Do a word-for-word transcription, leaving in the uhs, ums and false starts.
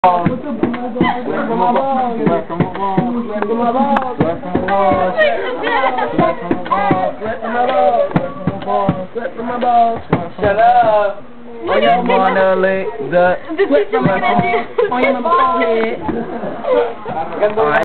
Sweat from my balls, sweat from my balls, sweat from my balls, sweat from my balls, sweat from my balls, sweat from my balls, sweat from my balls, sweat from my balls. Shut up! I don't wanna lick the sweat from my balls on my forehead.